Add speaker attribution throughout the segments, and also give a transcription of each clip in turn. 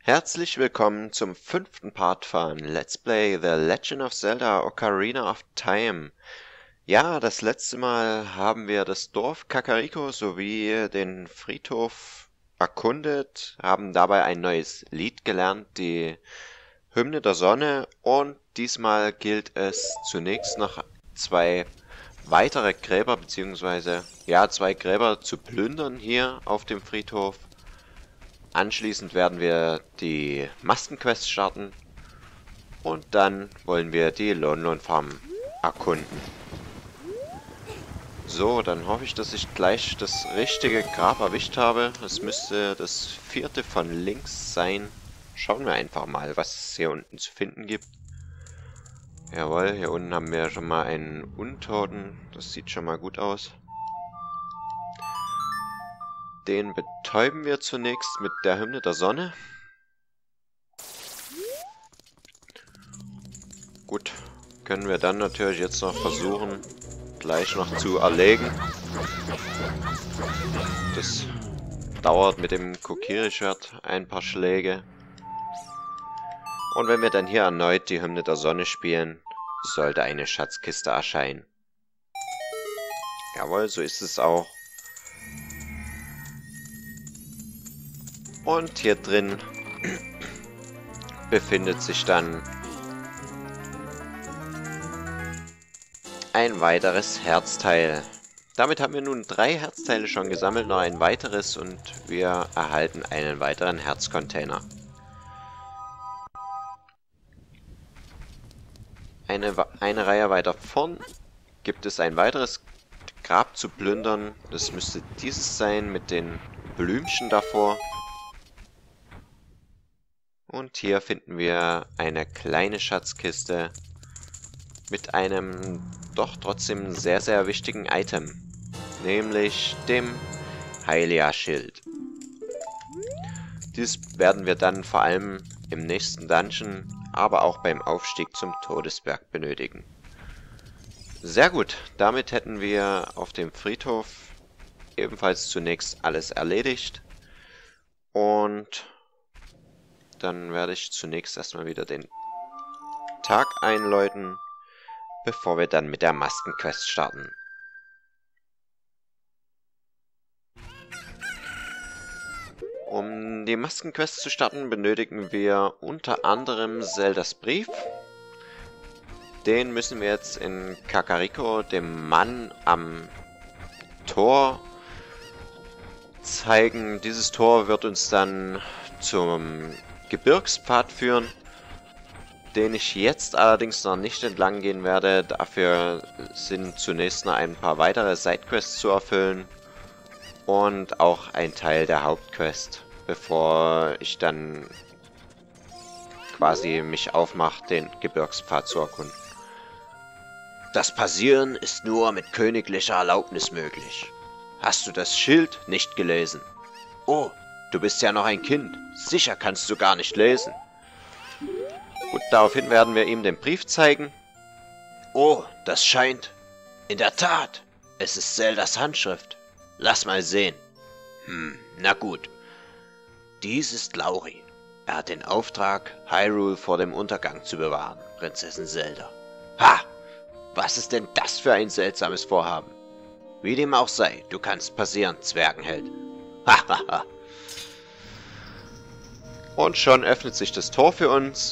Speaker 1: Herzlich willkommen zum 5. Part von Let's Play The Legend of Zelda Ocarina of Time. Ja, das letzte Mal haben wir das Dorf Kakariko sowie den Friedhof erkundet, haben dabei ein neues Lied gelernt, die Hymne der Sonne, und diesmal gilt es zunächst noch zwei weitere Gräber bzw. zwei Gräber zu plündern hier auf dem Friedhof. Anschließend werden wir die Maskenquest starten und dann wollen wir die Lon Lon Farm erkunden. So, dann hoffe ich, dass ich gleich das richtige Grab erwischt habe. Es müsste das 4. von links sein. Schauen wir einfach mal, was es hier unten zu finden gibt. Jawohl, hier unten haben wir schon mal einen Untoten. Das sieht schon mal gut aus. Den betäuben wir zunächst mit der Hymne der Sonne. Gut, können wir dann natürlich jetzt noch versuchen, gleich noch zu erlegen. Das dauert mit dem Kokiri-Schwert ein paar Schläge. Und wenn wir dann hier erneut die Hymne der Sonne spielen, sollte eine Schatzkiste erscheinen. Jawohl, so ist es auch. Und hier drin befindet sich dann ein weiteres Herzteil. Damit haben wir nun 3 Herzteile schon gesammelt, noch ein weiteres, und wir erhalten einen weiteren Herzcontainer. Eine Reihe weiter vorn gibt es ein weiteres Grab zu plündern. Das müsste dieses sein mit den Blümchen davor. Und hier finden wir eine kleine Schatzkiste mit einem doch trotzdem sehr, sehr wichtigen Item, nämlich dem Hylia-Schild. Dies werden wir dann vor allem im nächsten Dungeon, aber auch beim Aufstieg zum Todesberg benötigen. Sehr gut, damit hätten wir auf dem Friedhof ebenfalls zunächst alles erledigt. Und dann werde ich zunächst erstmal wieder den Tag einläuten, bevor wir dann mit der Maskenquest starten. Um die Maskenquest zu starten, benötigen wir unter anderem Zeldas Brief. Den müssen wir jetzt in Kakariko, dem Mann am Tor, zeigen. Dieses Tor wird uns dann zum Gebirgspfad führen, den ich jetzt allerdings noch nicht entlang gehen werde. Dafür sind zunächst noch ein paar weitere Sidequests zu erfüllen und auch ein Teil der Hauptquest, bevor ich dann quasi mich aufmache, den Gebirgspfad zu erkunden. Das Passieren ist nur mit königlicher Erlaubnis möglich. Hast du das Schild nicht gelesen? Oh, du bist ja noch ein Kind. Sicher kannst du gar nicht lesen. Gut, daraufhin werden wir ihm den Brief zeigen. Oh, das scheint. In der Tat. Es ist Zeldas Handschrift. Lass mal sehen. Na gut. Dies ist Lauri. Er hat den Auftrag, Hyrule vor dem Untergang zu bewahren, Prinzessin Zelda. Ha! Was ist denn das für ein seltsames Vorhaben? Wie dem auch sei, du kannst passieren, Zwergenheld. Hahaha. Und schon öffnet sich das Tor für uns.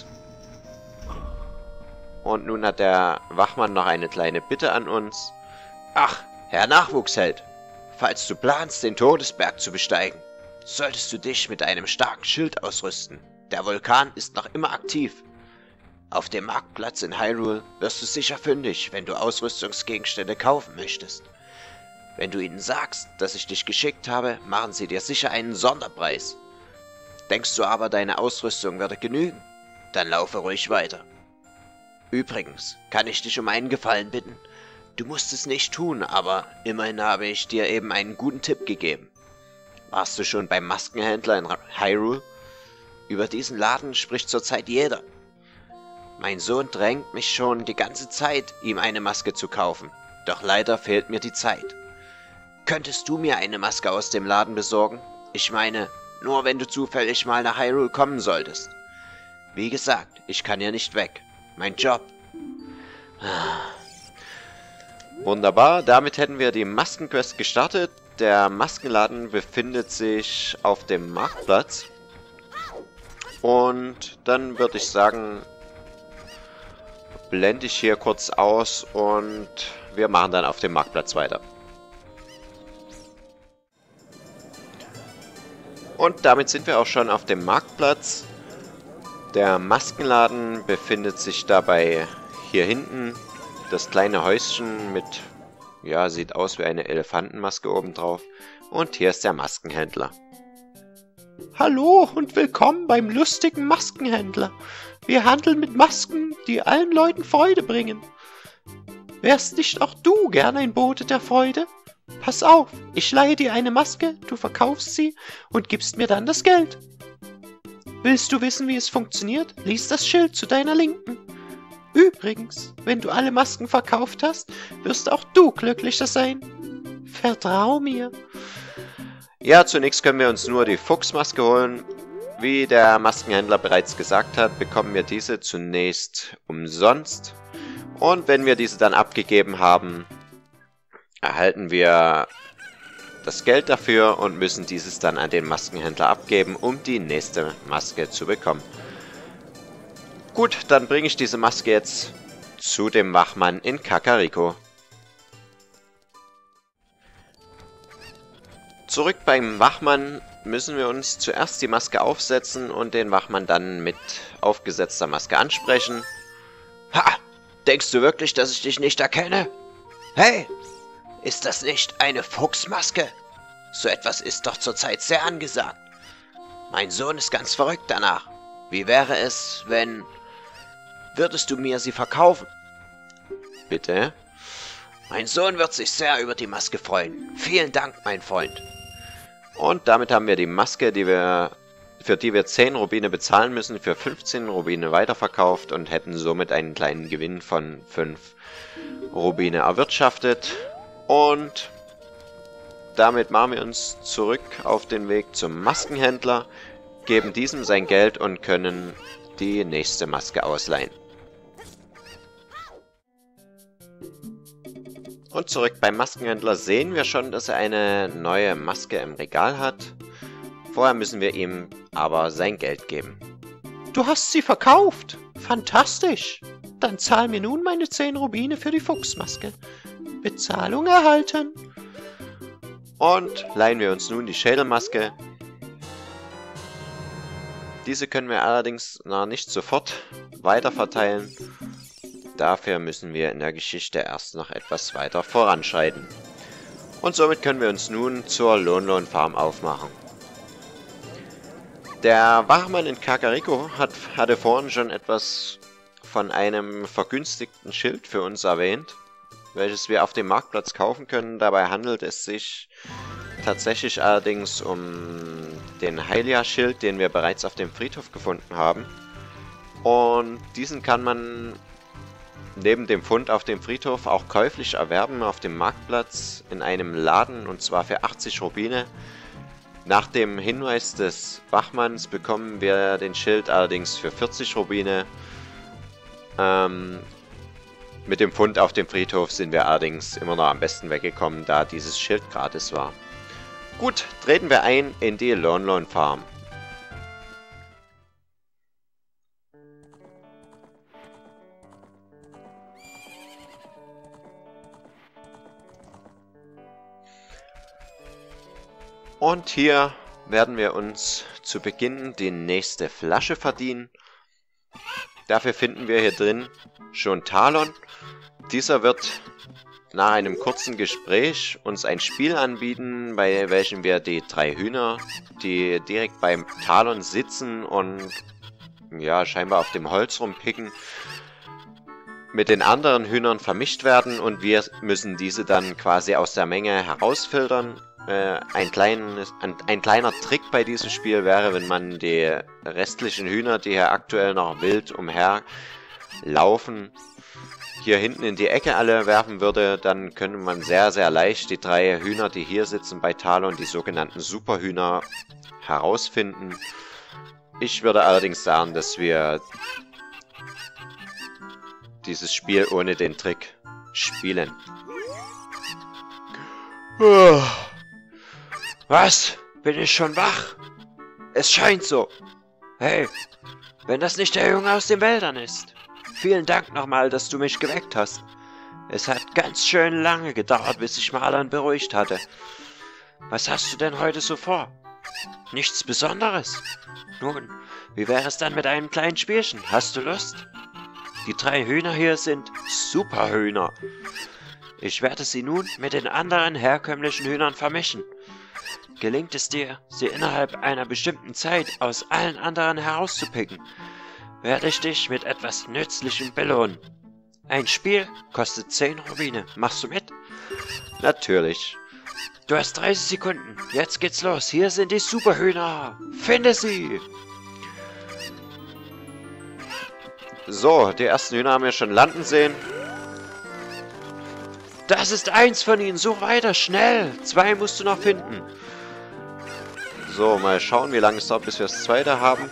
Speaker 1: Und nun hat der Wachmann noch eine kleine Bitte an uns. Ach, Herr Nachwuchsheld, falls du planst, den Todesberg zu besteigen, solltest du dich mit einem starken Schild ausrüsten. Der Vulkan ist noch immer aktiv. Auf dem Marktplatz in Hyrule wirst du sicher fündig, wenn du Ausrüstungsgegenstände kaufen möchtest. Wenn du ihnen sagst, dass ich dich geschickt habe, machen sie dir sicher einen Sonderpreis. Denkst du aber, deine Ausrüstung würde genügen? Dann laufe ruhig weiter. Übrigens, kann ich dich um einen Gefallen bitten? Du musst es nicht tun, aber immerhin habe ich dir eben einen guten Tipp gegeben. Warst du schon beim Maskenhändler in Hyrule? Über diesen Laden spricht zurzeit jeder. Mein Sohn drängt mich schon die ganze Zeit, ihm eine Maske zu kaufen. Doch leider fehlt mir die Zeit. Könntest du mir eine Maske aus dem Laden besorgen? Ich meine, nur wenn du zufällig mal nach Hyrule kommen solltest. Wie gesagt, ich kann hier nicht weg. Mein Job. Wunderbar, damit hätten wir die Maskenquest gestartet. Der Maskenladen befindet sich auf dem Marktplatz. Und dann würde ich sagen, blende ich hier kurz aus und wir machen dann auf dem Marktplatz weiter. Und damit sind wir auch schon auf dem Marktplatz. Der Maskenladen befindet sich dabei hier hinten. Das kleine Häuschen mit, ja, sieht aus wie eine Elefantenmaske obendrauf. Und hier ist der Maskenhändler.
Speaker 2: Hallo und willkommen beim lustigen Maskenhändler. Wir handeln mit Masken, die allen Leuten Freude bringen. Wärst nicht auch du gerne ein Bote der Freude? Pass auf, ich leihe dir eine Maske, du verkaufst sie und gibst mir dann das Geld. Willst du wissen, wie es funktioniert? Lies das Schild zu deiner Linken. Übrigens, wenn du alle Masken verkauft hast, wirst auch du glücklicher sein. Vertrau mir.
Speaker 1: Ja, zunächst können wir uns nur die Fuchsmaske holen. Wie der Maskenhändler bereits gesagt hat, bekommen wir diese zunächst umsonst. Und wenn wir diese dann abgegeben haben, erhalten wir das Geld dafür und müssen dieses dann an den Maskenhändler abgeben, um die nächste Maske zu bekommen. Gut, dann bringe ich diese Maske jetzt zu dem Wachmann in Kakariko. Zurück beim Wachmann müssen wir uns zuerst die Maske aufsetzen und den Wachmann dann mit aufgesetzter Maske ansprechen. Ha! Denkst du wirklich, dass ich dich nicht erkenne? Hey! Ist das nicht eine Fuchsmaske? So etwas ist doch zurzeit sehr angesagt. Mein Sohn ist ganz verrückt danach. Wie wäre es, wenn... Würdest du mir sie verkaufen? Bitte? Mein Sohn wird sich sehr über die Maske freuen. Vielen Dank, mein Freund. Und damit haben wir die Maske, für die wir 10 Rubine bezahlen müssen, für 15 Rubine weiterverkauft und hätten somit einen kleinen Gewinn von 5 Rubine erwirtschaftet. Und damit machen wir uns zurück auf den Weg zum Maskenhändler, geben diesem sein Geld und können die nächste Maske ausleihen. Und zurück beim Maskenhändler sehen wir schon, dass er eine neue Maske im Regal hat. Vorher müssen wir ihm aber sein Geld geben.
Speaker 2: Du hast sie verkauft. Fantastisch. Dann zahl mir nun meine 10 Rubine für die Fuchsmaske. Bezahlung erhalten.
Speaker 1: Und leihen wir uns nun die Schädelmaske. Diese können wir allerdings noch nicht sofort weiterverteilen. Dafür müssen wir in der Geschichte erst noch etwas weiter voranschreiten. Und somit können wir uns nun zur Lon-Lon Farm aufmachen. Der Wachmann in Kakariko hatte vorhin schon etwas von einem vergünstigten Schild für uns erwähnt, welches wir auf dem Marktplatz kaufen können. Dabei handelt es sich tatsächlich allerdings um den Hylia-Schild, den wir bereits auf dem Friedhof gefunden haben. Und diesen kann man neben dem Fund auf dem Friedhof auch käuflich erwerben auf dem Marktplatz in einem Laden, und zwar für 80 Rubine. Nach dem Hinweis des Wachmanns bekommen wir den Schild allerdings für 40 Rubine. Mit dem Fund auf dem Friedhof sind wir allerdings immer noch am besten weggekommen, da dieses Schild gratis war. Gut, treten wir ein in die Lon-Lon Farm. Und hier werden wir uns zu Beginn die nächste Flasche verdienen. Dafür finden wir hier drin schon Talon. Dieser wird nach einem kurzen Gespräch uns ein Spiel anbieten, bei welchem wir die 3 Hühner, die direkt beim Talon sitzen und ja scheinbar auf dem Holz rumpicken, mit den anderen Hühnern vermischt werden und wir müssen diese dann quasi aus der Menge herausfiltern. Ein kleiner Trick bei diesem Spiel wäre, wenn man die restlichen Hühner, die hier aktuell noch wild umherlaufen, hier hinten in die Ecke alle werfen würde, dann könnte man sehr, sehr leicht die 3 Hühner, die hier sitzen bei Talon, die sogenannten Superhühner, herausfinden. Ich würde allerdings sagen, dass wir dieses Spiel ohne den Trick spielen. Was? Bin ich schon wach? Es scheint so. Hey, wenn das nicht der Junge aus den Wäldern ist. Vielen Dank nochmal, dass du mich geweckt hast. Es hat ganz schön lange gedauert, bis sich Marlon beruhigt hatte. Was hast du denn heute so vor? Nichts Besonderes. Nun, wie wäre es dann mit einem kleinen Spielchen? Hast du Lust? Die 3 Hühner hier sind Superhühner. Ich werde sie nun mit den anderen herkömmlichen Hühnern vermischen. Gelingt es dir, sie innerhalb einer bestimmten Zeit aus allen anderen herauszupicken, werde ich dich mit etwas Nützlichem belohnen. Ein Spiel kostet 10 Rubine. Machst du mit? Natürlich. Du hast 30 Sekunden. Jetzt geht's los. Hier sind die Superhühner. Finde sie! So, die ersten Hühner haben wir schon landen sehen. Das ist eins von ihnen. So weiter, schnell. 2 musst du noch finden. So, mal schauen, wie lange es dauert, bis wir das zweite haben.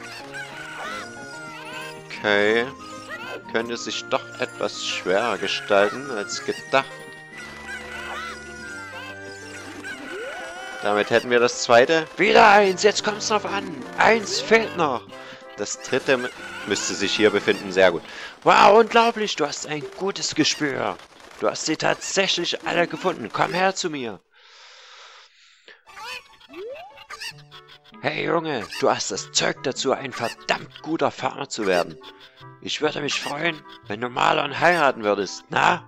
Speaker 1: Okay. Könnte sich doch etwas schwerer gestalten als gedacht. Damit hätten wir das zweite. Wieder eins, jetzt kommt es drauf an. 1 fehlt noch. Das dritte müsste sich hier befinden, sehr gut. Wow, unglaublich, du hast ein gutes Gespür. Du hast sie tatsächlich alle gefunden. Komm her zu mir. Hey Junge, du hast das Zeug dazu, ein verdammt guter Farmer zu werden. Ich würde mich freuen, wenn du Marlon heiraten würdest, na?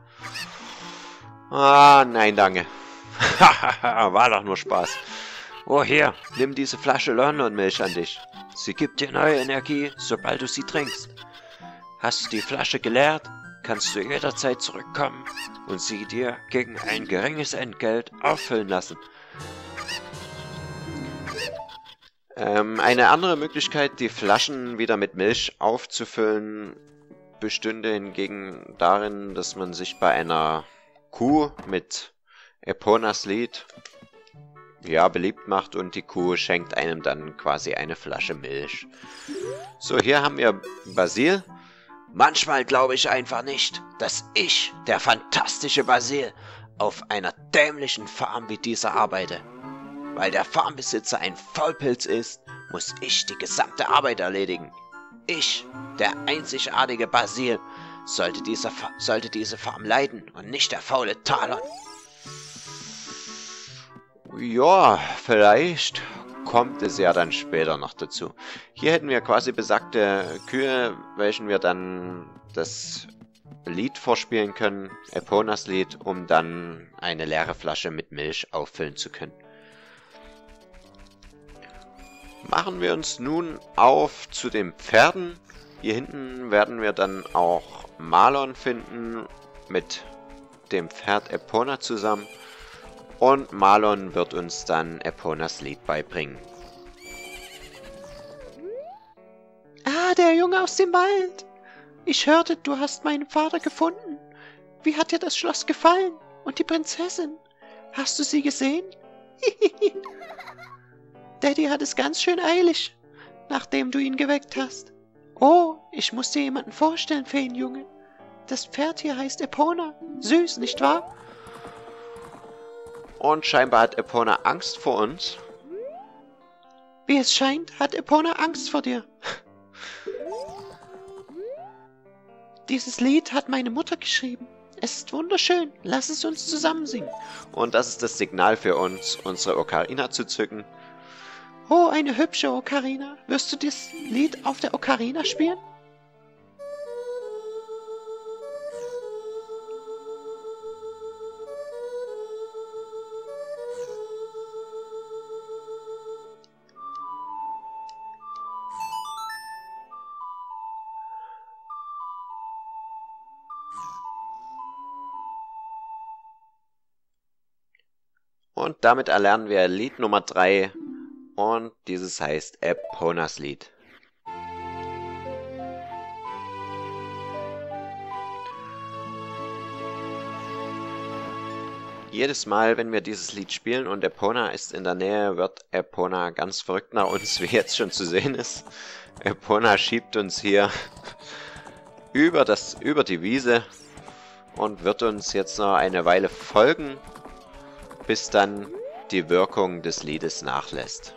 Speaker 1: Ah, nein, danke. War doch nur Spaß. Oh, hier, nimm diese Flasche London-Milch an dich. Sie gibt dir neue Energie, sobald du sie trinkst. Hast du die Flasche geleert, kannst du jederzeit zurückkommen und sie dir gegen ein geringes Entgelt auffüllen lassen. Eine andere Möglichkeit, die Flaschen wieder mit Milch aufzufüllen, bestünde hingegen darin, dass man sich bei einer Kuh mit Eponas Lied beliebt macht und die Kuh schenkt einem dann quasi eine Flasche Milch. So, hier haben wir Basil. Manchmal glaube ich einfach nicht, dass ich, der fantastische Basil, auf einer dämlichen Farm wie dieser arbeite. Weil der Farmbesitzer ein Faulpilz ist, muss ich die gesamte Arbeit erledigen. Ich, der einzigartige Basil, sollte diese Farm leiten und nicht der faule Talon. Ja, vielleicht kommt es ja dann später noch dazu. Hier hätten wir quasi besagte Kühe, welchen wir dann das Lied vorspielen können, Eponas Lied, um dann eine leere Flasche mit Milch auffüllen zu können. Machen wir uns nun auf zu den Pferden. Hier hinten werden wir dann auch Marlon finden mit dem Pferd Epona zusammen. Und Marlon wird uns dann Eponas Lied beibringen.
Speaker 2: Ah, der Junge aus dem Wald. Ich hörte, du hast meinen Vater gefunden. Wie hat dir das Schloss gefallen? Und die Prinzessin? Hast du sie gesehen? Daddy hat es ganz schön eilig, nachdem du ihn geweckt hast. Oh, ich muss dir jemanden vorstellen, Feenjunge. Das Pferd hier heißt Epona. Süß, nicht wahr?
Speaker 1: Und scheinbar hat Epona Angst vor uns.
Speaker 2: Wie es scheint, hat Epona Angst vor dir. Dieses Lied hat meine Mutter geschrieben. Es ist wunderschön. Lass es uns zusammen singen.
Speaker 1: Und das ist das Signal für uns, unsere Ocarina zu zücken.
Speaker 2: Oh, eine hübsche Ocarina. Wirst du das Lied auf der Ocarina spielen?
Speaker 1: Und damit erlernen wir Lied Nummer 3 und dieses heißt Eponas Lied. Jedes Mal, wenn wir dieses Lied spielen und Epona ist in der Nähe, wird Epona ganz verrückt nach uns, wie jetzt schon zu sehen ist. Epona schiebt uns hier über die Wiese und wird uns jetzt noch eine Weile folgen, bis dann die Wirkung des Liedes nachlässt.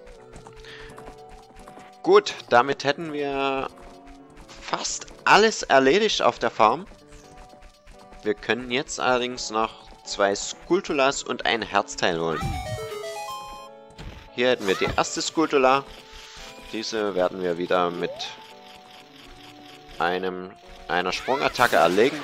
Speaker 1: Gut, damit hätten wir fast alles erledigt auf der Farm. Wir können jetzt allerdings noch 2 Skulltulas und ein Herzteil holen. Hier hätten wir die erste Skulltula. Diese werden wir wieder mit einer Sprungattacke erlegen.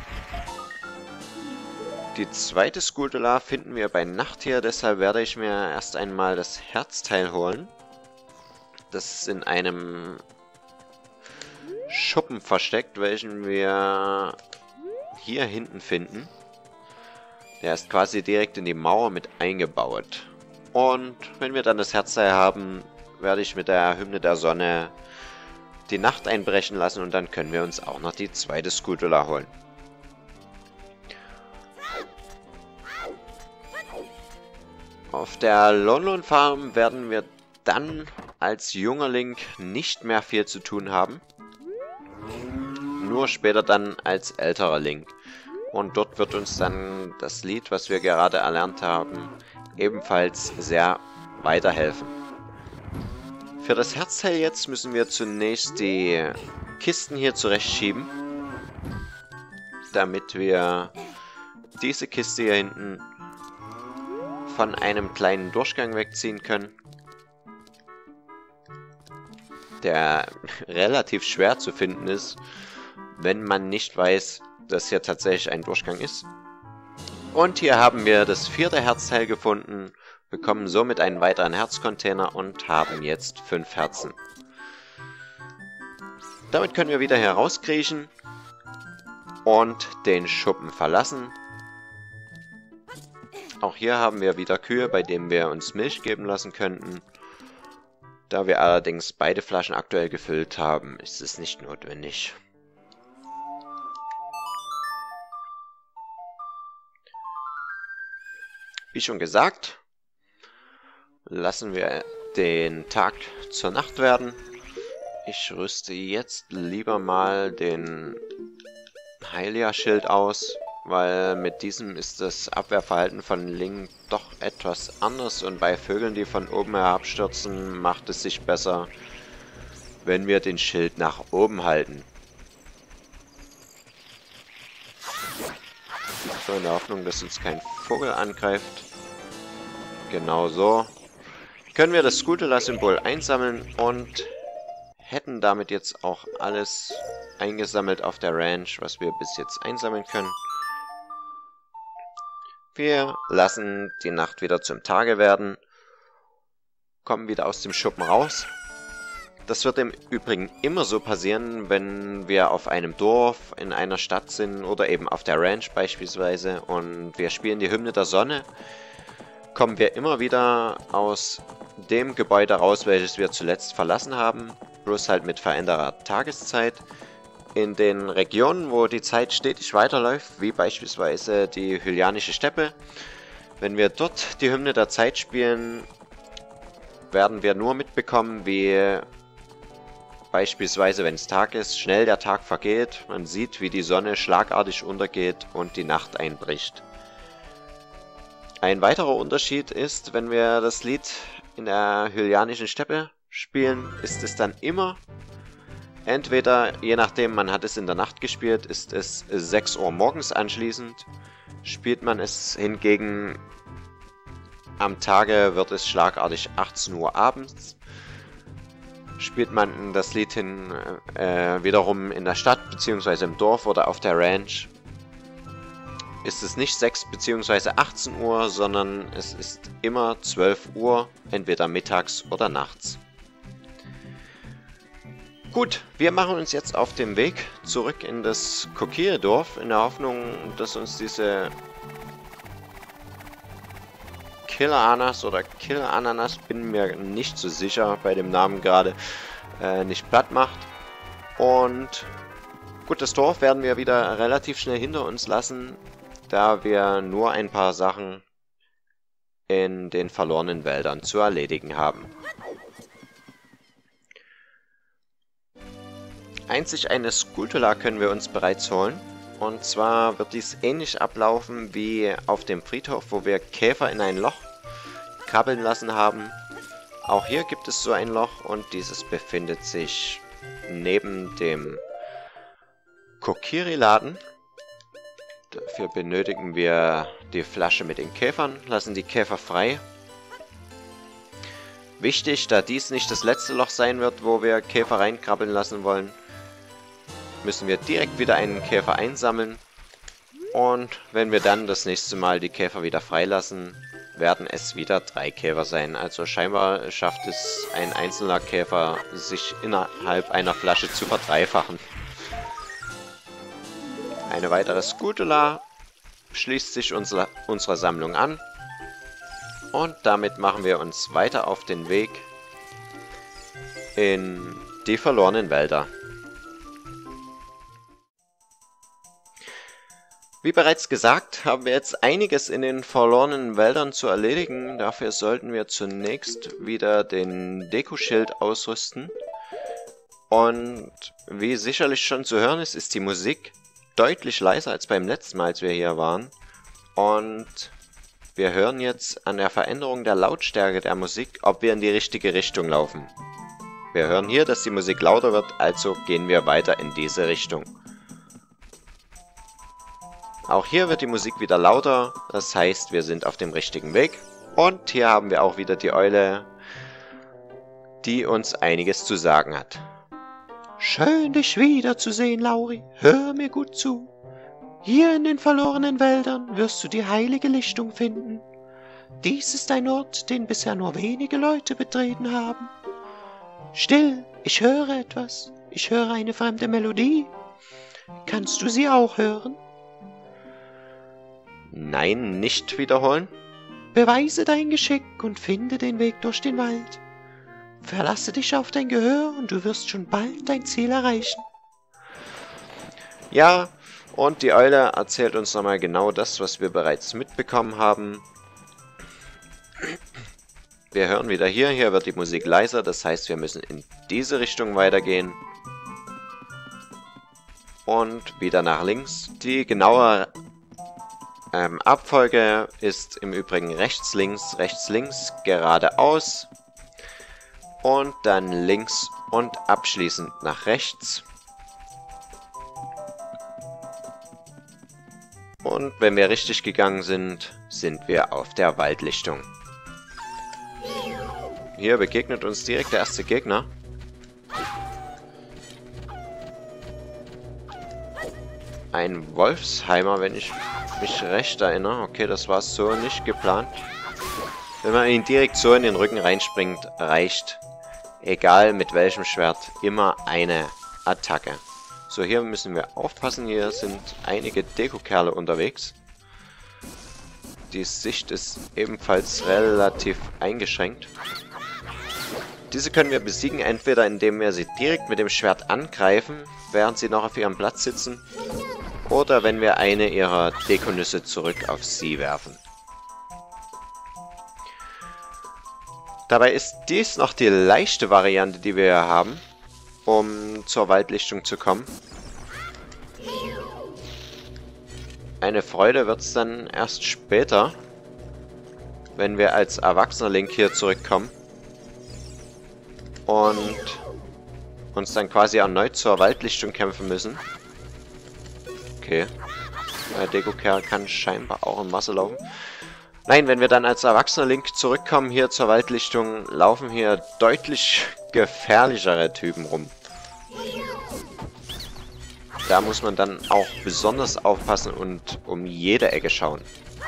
Speaker 1: Die zweite Skulltula finden wir bei Nacht hier, deshalb werde ich mir erst einmal das Herzteil holen. Das ist in einem Schuppen versteckt, welchen wir hier hinten finden. Der ist quasi direkt in die Mauer mit eingebaut. Und wenn wir dann das Herzteil haben, werde ich mit der Hymne der Sonne die Nacht einbrechen lassen und dann können wir uns auch noch die zweite Skulltula holen. Auf der Lon-Lon Farm werden wir dann als junger Link nicht mehr viel zu tun haben. Nur später dann als älterer Link. Und dort wird uns dann das Lied, was wir gerade erlernt haben, ebenfalls sehr weiterhelfen. Für das Herzteil jetzt müssen wir zunächst die Kisten hier zurechtschieben, damit wir diese Kiste hier hinten von einem kleinen Durchgang wegziehen können, der relativ schwer zu finden ist, wenn man nicht weiß, dass hier tatsächlich ein Durchgang ist. Und hier haben wir das 4. Herzteil gefunden, bekommen somit einen weiteren Herzcontainer und haben jetzt 5 Herzen. Damit können wir wieder herauskriechen und den Schuppen verlassen. Auch hier haben wir wieder Kühe, bei denen wir uns Milch geben lassen könnten. Da wir allerdings beide Flaschen aktuell gefüllt haben, ist es nicht notwendig. Wie schon gesagt, lassen wir den Tag zur Nacht werden. Ich rüste jetzt lieber mal den Hylia-Schild aus, weil mit diesem ist das Abwehrverhalten von Link doch etwas anders und bei Vögeln, die von oben herabstürzen, macht es sich besser, wenn wir den Schild nach oben halten. So, in der Hoffnung, dass uns kein Vogel angreift. Genau so. Können wir das Skulltula-Symbol einsammeln und hätten damit jetzt auch alles eingesammelt auf der Ranch, was wir bis jetzt einsammeln können. Wir lassen die Nacht wieder zum Tage werden, kommen wieder aus dem Schuppen raus. Das wird im Übrigen immer so passieren, wenn wir auf einem Dorf, in einer Stadt sind oder eben auf der Ranch beispielsweise und wir spielen die Hymne der Sonne, kommen wir immer wieder aus dem Gebäude raus, welches wir zuletzt verlassen haben, bloß halt mit veränderter Tageszeit. In den Regionen, wo die Zeit stetig weiterläuft, wie beispielsweise die Hylianische Steppe, wenn wir dort die Hymne der Zeit spielen, werden wir nur mitbekommen, wie beispielsweise, wenn es Tag ist, schnell der Tag vergeht, man sieht, wie die Sonne schlagartig untergeht und die Nacht einbricht. Ein weiterer Unterschied ist, wenn wir das Lied in der Hylianischen Steppe spielen, ist es dann immer, entweder, je nachdem, man hat es in der Nacht gespielt, ist es 6 Uhr morgens anschließend, spielt man es hingegen am Tage, wird es schlagartig 18 Uhr abends. Spielt man das Lied wiederum in der Stadt bzw. im Dorf oder auf der Ranch, ist es nicht 6 bzw. 18 Uhr, sondern es ist immer 12 Uhr, entweder mittags oder nachts. Gut, wir machen uns jetzt auf den Weg zurück in das Kokiri-Dorf, in der Hoffnung, dass uns diese Killer-Anas oder Killer-Ananas, bin mir nicht so sicher bei dem Namen gerade, nicht platt macht. Und gut, das Dorf werden wir wieder relativ schnell hinter uns lassen. da wir nur ein paar Sachen in den verlorenen Wäldern zu erledigen haben. Einzig eine Skulltula können wir uns bereits holen. Und zwar wird dies ähnlich ablaufen wie auf dem Friedhof, wo wir Käfer in ein Loch krabbeln lassen haben. Auch hier gibt es so ein Loch und dieses befindet sich neben dem Kokiri-Laden. Dafür benötigen wir die Flasche mit den Käfern, lassen die Käfer frei. Wichtig, da dies nicht das letzte Loch sein wird, wo wir Käfer reinkrabbeln lassen wollen, müssen wir direkt wieder einen Käfer einsammeln. Und wenn wir dann das nächste Mal die Käfer wieder freilassen, werden es wieder 3 Käfer sein. Also scheinbar schafft es ein einzelner Käfer, sich innerhalb einer Flasche zu verdreifachen. Eine weitere Skulltula schließt sich unserer Sammlung an. Und damit machen wir uns weiter auf den Weg in die verlorenen Wälder. Wie bereits gesagt, haben wir jetzt einiges in den verlorenen Wäldern zu erledigen. Dafür sollten wir zunächst wieder den Dekoschild ausrüsten. Und wie sicherlich schon zu hören ist, ist die Musik deutlich leiser als beim letzten Mal, als wir hier waren. Und wir hören jetzt an der Veränderung der Lautstärke der Musik, ob wir in die richtige Richtung laufen. Wir hören hier, dass die Musik lauter wird, also gehen wir weiter in diese Richtung. Auch hier wird die Musik wieder lauter, das heißt, wir sind auf dem richtigen Weg. Und hier haben wir auch wieder die Eule, die uns einiges zu sagen hat.
Speaker 2: Schön, dich wiederzusehen, Lauri. Hör mir gut zu. Hier in den verlorenen Wäldern wirst du die heilige Lichtung finden. Dies ist ein Ort, den bisher nur wenige Leute betreten haben. Still, ich höre etwas. Ich höre eine fremde Melodie. Kannst du sie auch hören?
Speaker 1: Nein, nicht wiederholen.
Speaker 2: Beweise dein Geschick und finde den Weg durch den Wald. Verlasse dich auf dein Gehör und du wirst schon bald dein Ziel erreichen.
Speaker 1: Ja, und die Eule erzählt uns nochmal genau das, was wir bereits mitbekommen haben. Wir hören wieder hier wird die Musik leiser, das heißt, wir müssen in diese Richtung weitergehen. Und wieder nach links. Die genaue Abfolge ist im Übrigen rechts, links, geradeaus. Und dann links und abschließend nach rechts. Und wenn wir richtig gegangen sind, sind wir auf der Waldlichtung. Hier begegnet uns direkt der erste Gegner. Ein Wolfsheimer, wenn ich mich recht erinnere. Okay, das war so nicht geplant. Wenn man ihn direkt so in den Rücken reinspringt, reicht, egal mit welchem Schwert, immer eine Attacke. So, hier müssen wir aufpassen. Hier sind einige Deko-Kerle unterwegs. Die Sicht ist ebenfalls relativ eingeschränkt. Diese können wir besiegen, entweder indem wir sie direkt mit dem Schwert angreifen, während sie noch auf ihrem Platz sitzen, oder wenn wir eine ihrer Dekonüsse zurück auf sie werfen. Dabei ist dies noch die leichte Variante, die wir hier haben, um zur Waldlichtung zu kommen. Eine Freude wird es dann erst später, wenn wir als erwachsener Link hier zurückkommen und uns dann quasi erneut zur Waldlichtung kämpfen müssen. Okay. Der Deko-Kerl kann scheinbar auch im Wasser laufen. Nein, wenn wir dann als erwachsener Link zurückkommen hier zur Waldlichtung, laufen hier deutlich gefährlichere Typen rum. Da muss man dann auch besonders aufpassen und um jede Ecke schauen.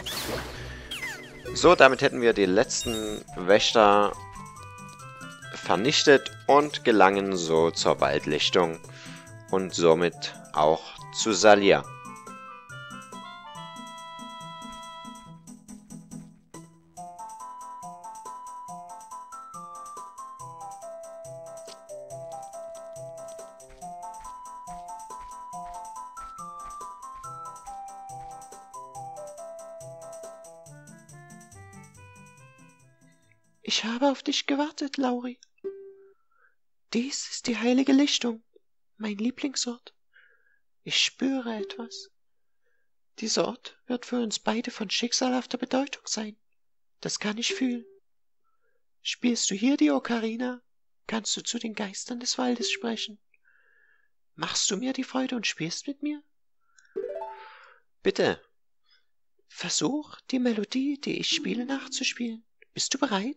Speaker 1: So, damit hätten wir die letzten Wächter vernichtet und gelangen so zur Waldlichtung und somit auch zu Salia.
Speaker 2: Ich habe auf dich gewartet, Lauri. Dies ist die heilige Lichtung, mein Lieblingsort. Ich spüre etwas. Dieser Ort wird für uns beide von schicksalhafter Bedeutung sein. Das kann ich fühlen. Spielst du hier die Ocarina, kannst du zu den Geistern des Waldes sprechen. Machst du mir die Freude und spielst mit mir?
Speaker 1: Bitte.
Speaker 2: Versuch, die Melodie, die ich spiele, nachzuspielen. Bist du bereit?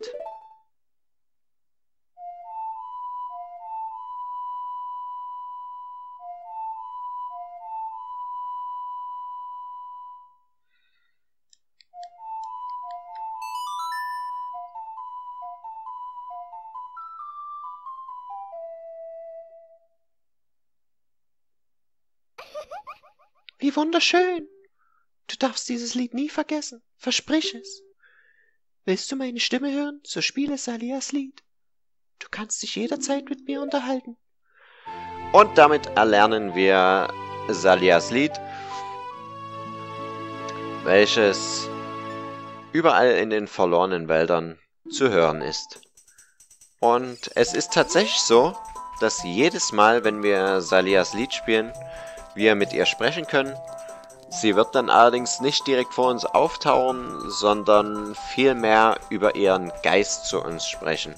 Speaker 2: Wie wunderschön! Du darfst dieses Lied nie vergessen. Versprich es. Willst du meine Stimme hören? So spiele Salias Lied. Du kannst dich jederzeit mit mir unterhalten.
Speaker 1: Und damit erlernen wir Salias Lied, welches überall in den verlorenen Wäldern zu hören ist. Und es ist tatsächlich so, dass jedes Mal, wenn wir Salias Lied spielen, wir mit ihr sprechen können. Sie wird dann allerdings nicht direkt vor uns auftauchen, sondern vielmehr über ihren Geist zu uns sprechen.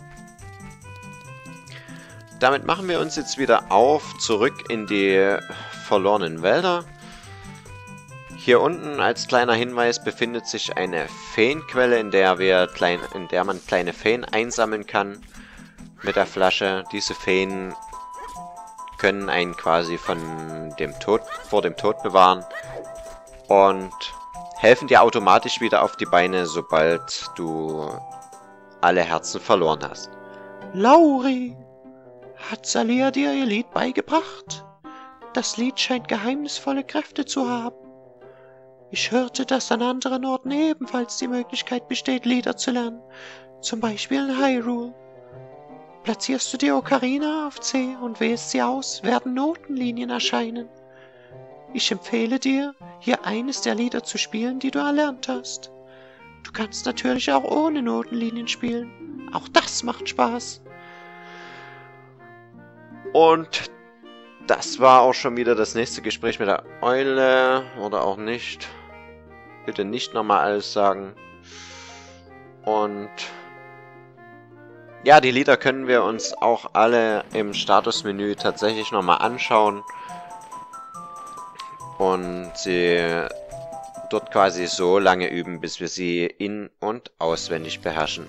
Speaker 1: Damit machen wir uns jetzt wieder auf, zurück in die verlorenen Wälder. Hier unten als kleiner Hinweis befindet sich eine Feenquelle, in der man kleine Feen einsammeln kann mit der Flasche. Diese Feen können einen quasi vor dem Tod bewahren und helfen dir automatisch wieder auf die Beine, sobald du alle Herzen verloren hast.
Speaker 2: Lauri, hat Salia dir ihr Lied beigebracht? Das Lied scheint geheimnisvolle Kräfte zu haben. Ich hörte, dass an anderen Orten ebenfalls die Möglichkeit besteht, Lieder zu lernen, zum Beispiel in Hyrule. Platzierst du die Ocarina auf C und wählst sie aus, werden Notenlinien erscheinen. Ich empfehle dir, hier eines der Lieder zu spielen, die du erlernt hast. Du kannst natürlich auch ohne Notenlinien spielen. Auch das macht Spaß.
Speaker 1: Und das war auch schon wieder das nächste Gespräch mit der Eule. Oder auch nicht. Bitte nicht nochmal alles sagen. Und ja, die Lieder können wir uns auch alle im Statusmenü tatsächlich nochmal anschauen. Und sie dort quasi so lange üben, bis wir sie in- und auswendig beherrschen.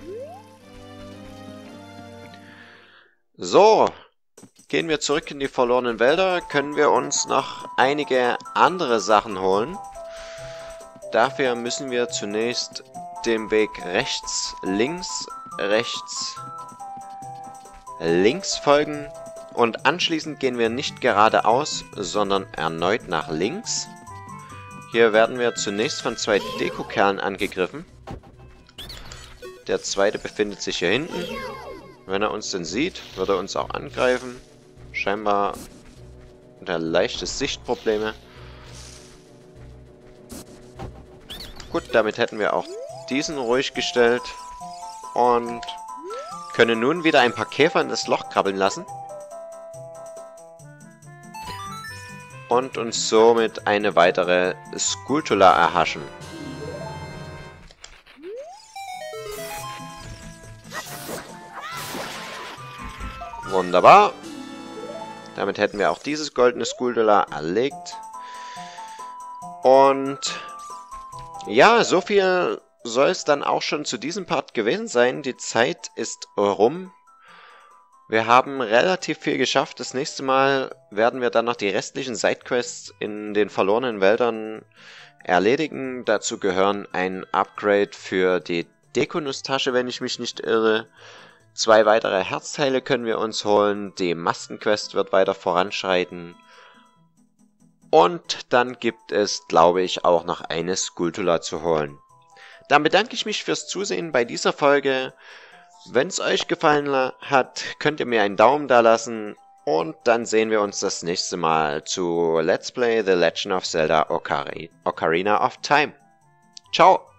Speaker 1: So, gehen wir zurück in die verlorenen Wälder, können wir uns noch einige andere Sachen holen. Dafür müssen wir zunächst dem Weg rechts, links folgen. Und anschließend gehen wir nicht geradeaus, sondern erneut nach links. Hier werden wir zunächst von zwei Deko-Kerlen angegriffen. Der zweite befindet sich hier hinten. Wenn er uns denn sieht, wird er uns auch angreifen. Scheinbar unter leichte Sichtprobleme. Gut, damit hätten wir auch diesen ruhig gestellt. Und können nun wieder ein paar Käfer in das Loch krabbeln lassen. Und uns somit eine weitere Skulltula erhaschen. Wunderbar. Damit hätten wir auch dieses goldene Skulltula erlegt. Und ja, so viel soll es dann auch schon zu diesem Part gewesen sein. Die Zeit ist rum. Wir haben relativ viel geschafft. Das nächste Mal werden wir dann noch die restlichen Sidequests in den verlorenen Wäldern erledigen. Dazu gehören ein Upgrade für die Dekonus-Tasche, wenn ich mich nicht irre. 2 weitere Herzteile können wir uns holen. Die Maskenquest wird weiter voranschreiten. Und dann gibt es, glaube ich, auch noch eine Skulltula zu holen. Dann bedanke ich mich fürs Zusehen bei dieser Folge. Wenn es euch gefallen hat, könnt ihr mir einen Daumen da lassen. Und dann sehen wir uns das nächste Mal zu Let's Play The Legend of Zelda Ocarina of Time. Ciao!